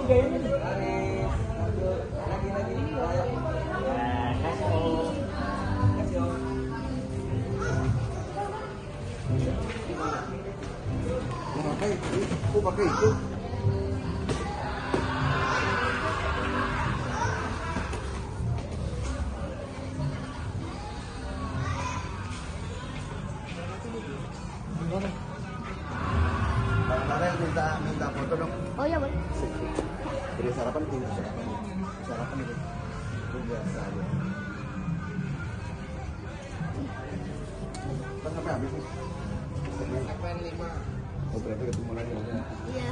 Pakai itu. Minta foto dong. Oh iya boleh. Jadi sarapan itu sarapan itu biasa aja. Kan sampai habis nih. Sampai 5. Oh berarti ketemu lagi ya? Iya.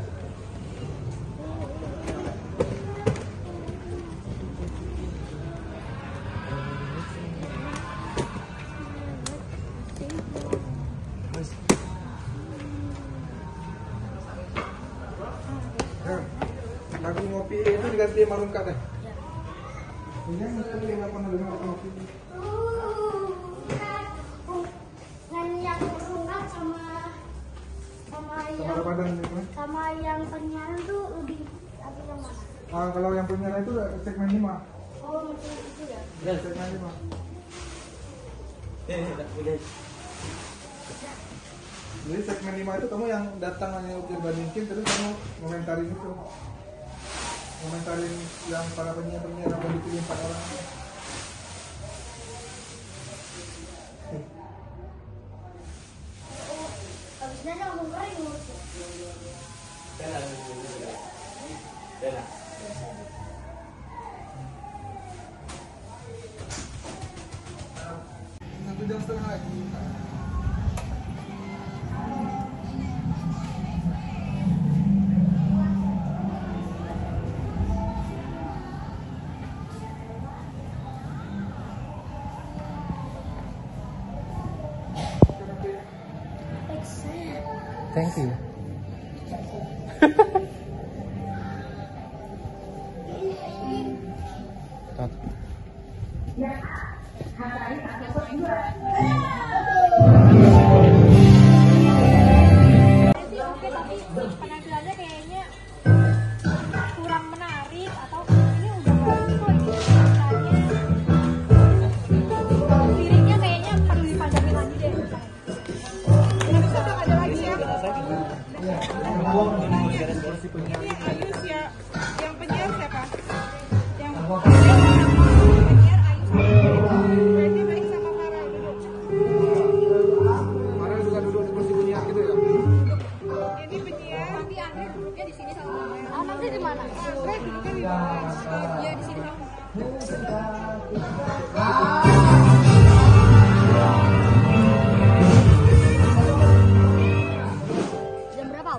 Aku ngopi itu diganti sama rungkat deh. Ini yang mesti yang apa namanya ngopi? Yang rungkat sama yang penyiaran tuh lebih apa yang mana? Kalau yang penyiaran itu segmen 5. Oh macam itu ya? Ya segmen 5. Jadi segmen 5 itu kamu yang datang hanya untuk bandingin terus kamu komentarin itu. Komentarin yang para penyiar yang dipilih 4 orang. Habisnya yang ngomongin ngurus. Bella. Satu jam setengah lagi. Thank you. Penampilannya kayaknya kurang menarik atau ini udah bagus kok ini liriknya kayaknya perlu dipanjangin lagi deh. Bisa ada lagi ya? Ini Ayus ya, yang penyiar siapa? Yang penyiar Ayus. Berarti baik sama Farah duduk. Farah juga duduk di kursi penyiar gitu ya? Ini penyiar. Nanti Andre duduknya di sini sama Mama. Ah, nanti di mana? Andre duduknya di mana? Iya di sini sama. Jam berapa?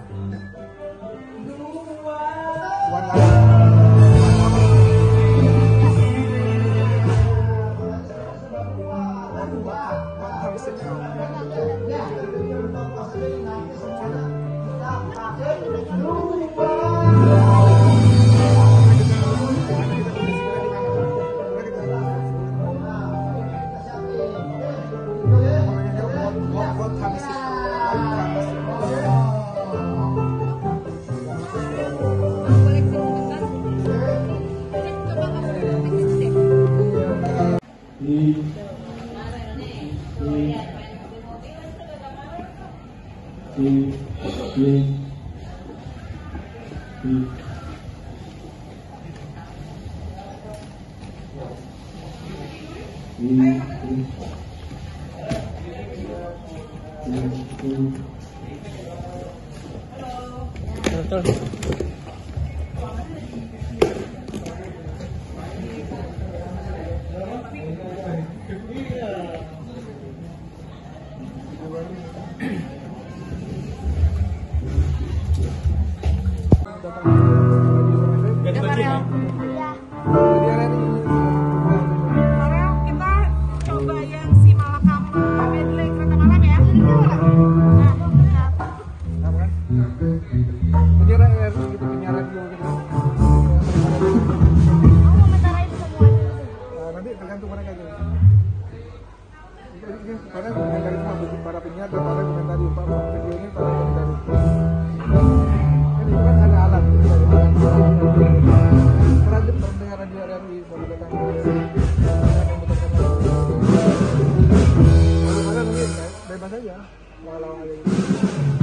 Kira-kira gitu penyiar saja. Kalau ada